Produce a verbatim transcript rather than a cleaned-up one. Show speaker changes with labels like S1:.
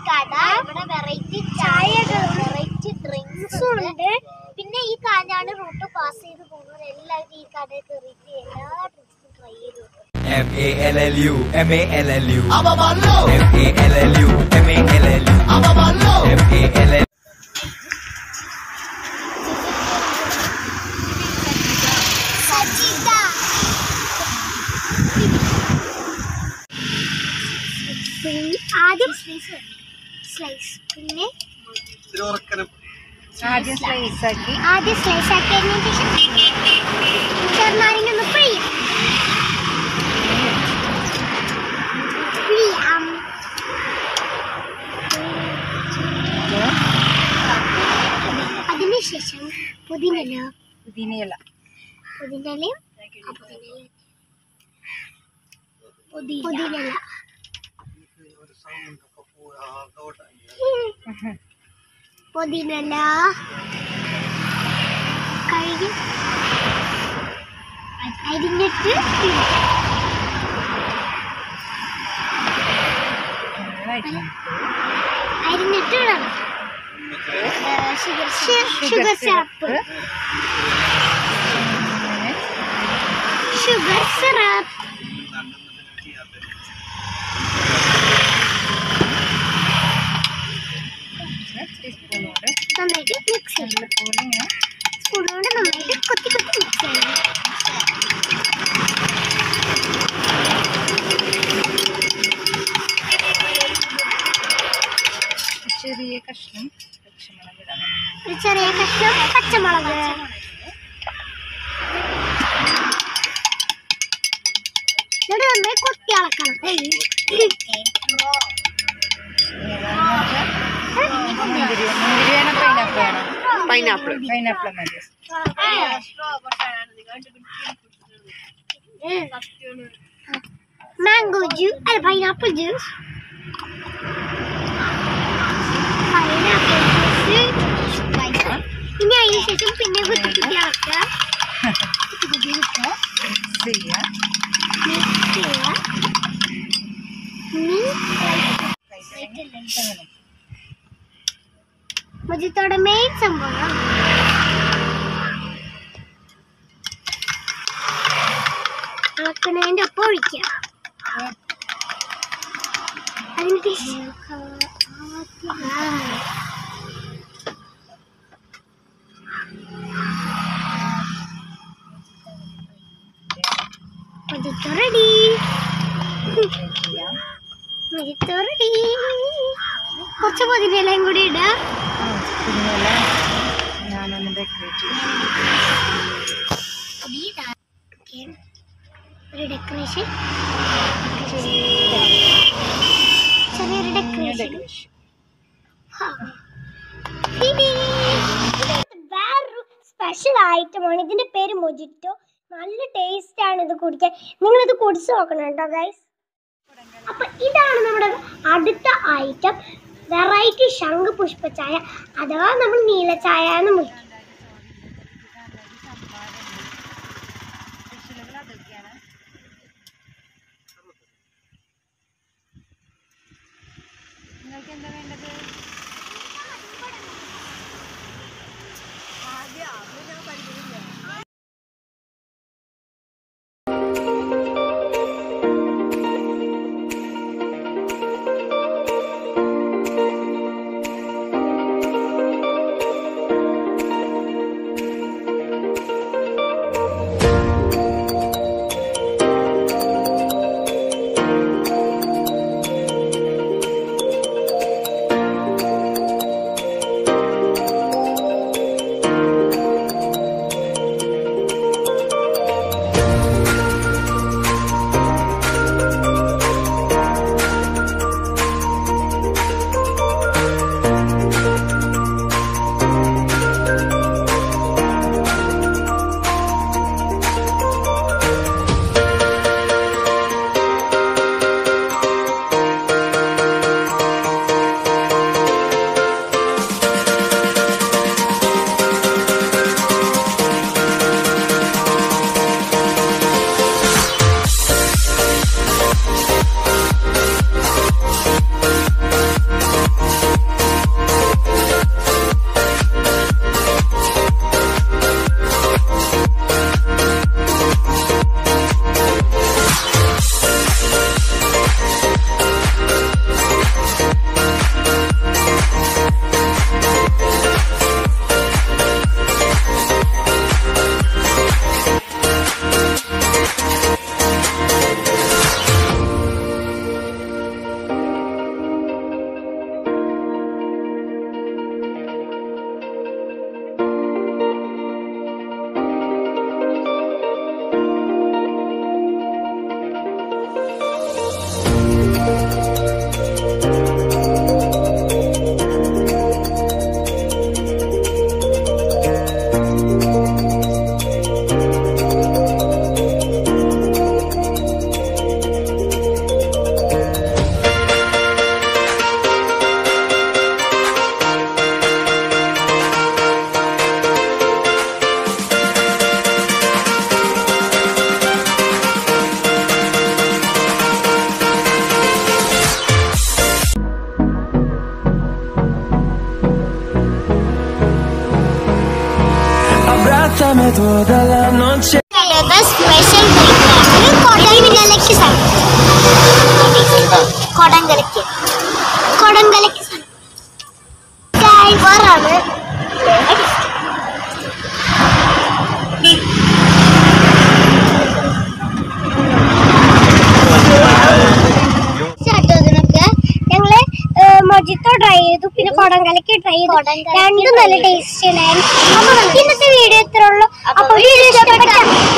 S1: കട ഇവിടെ variety ചായകൾ variety ഡ്രിങ്ക്സും ഉണ്ട്. പിന്നെ ഈ കാഞ്ഞാണ് റൂട്ട് പാസ് ചെയ്ത് പോകുന്നവർ എല്ലാവരും ഈ കടയിൽ കയറിയിട്ട് എല്ലാ ഡ്രിങ്ക്സും ട്രൈ ചെയ്ത് നോക്കും.
S2: M A L L U M A L L U M A L L U M A L L U M A L L U
S1: ആദ്യം സ്ലൈസ് സ്ലൈസ് പിന്നെ
S3: ആദ്യം സ്ലൈസ് ആക്കി
S1: ആദ്യം സ്ലൈസ് ആക്കിയതിനു ശേഷം ചെറുനാരങ്ങ പിഴിയാം പിഴിയാം അതിനുശേഷം പുതിനയില
S3: പുതിനയില
S1: പുതിനയിലയും പുതിനയില പുതിനയില കഴുകി അരിഞ്ഞിട്ട് അരിഞ്ഞിട്ട് ഇടണം. Sugar sugar syrup sugar syrup നന്നായിട്ട് മിക്സ് ചെയ്യണം. സ്പൂണോട് നന്നായിട്ട് കൊത്തി കൊത്തി മിക്സ് ചെയ്യണം.
S3: ചെറിയ കഷ്ണം പച്ചമുളക് ഇടണം.
S1: ഒരു ചെറിയ കഷ്ണം പച്ചമുളക് എന്നിട്ട് നമ്മൾ കൊത്തി അളക്കണം.
S3: പൈനാപ്പിൾ പൈനാപ്പിൾ മതി.
S1: മാംഗോ ജ്യൂസ് അല്ല പൈനാപ്പിൾ ജ്യൂസ് പൈനാപ്പിൾ ജ്യൂസ് ഇനി അതിന് ശേഷം പിന്നെ കുത്തി കുത്തി അളക്കുക. കുത്തി കുത്തി വെക്കുക. മൊജിത്തോടെ മെയിൻ സംഭവം അളക്കുന്നതിൻ്റെ ഒപ്പം ഒഴിക്കുക. അതിന് മൊജിത്തോ റെഡി മൊജിത്തോ റെഡി. കുറച്ച് പുതിനയിലയും കൂടി ഇടുക.
S3: ഞാനൊന്ന് ഡെക്കറേറ്റ്
S1: ഒരു ഡെക്കറേഷൻ ചെറിയൊരു ഡെക്കറേഷൻ. വേറൊരു സ്പെഷ്യൽ ഐറ്റമാണ്. ഇതിന്റെ പേര് മൊജിറ്റോ. നല്ല ടേസ്റ്റ് ആണ് ഇത് കുടിക്കാൻ. നിങ്ങളിത് കുടിച്ചു നോക്കണം കേട്ടോ ഗൈസ്. അപ്പൊ ഇതാണ് നമ്മുടെ അടുത്ത ഐറ്റം, വെറൈറ്റി ശംഖ് പുഷ്പ ചായ അഥവാ നമ്മൾ നീല ചായ എന്ന് വിളിക്കും.
S3: നിങ്ങൾക്ക് എന്താ വേണ്ടത്?
S2: come toda la noche.
S1: Special കൊടംകലയ്ക്ക് കൊടംകലയ്ക്ക് കൊടംകലയ്ക്ക് ഡ്രൈവറാണ്. ഞങ്ങള് മൊജിത്തോ ട്രൈ ചെയ്തു, പിന്നെ കൊടംകലയ്ക്ക് ട്രൈ ചെയ്തു. രണ്ടും നല്ല ടേസ്റ്റ് ഉണ്ടായിരുന്നു. അപ്പൊ ഇന്നത്തെ വീഡിയോ ഇത്രേ ഉള്ളൂ. അപ്പൊ വീഡിയോ ഇഷ്ടപ്പെട്ട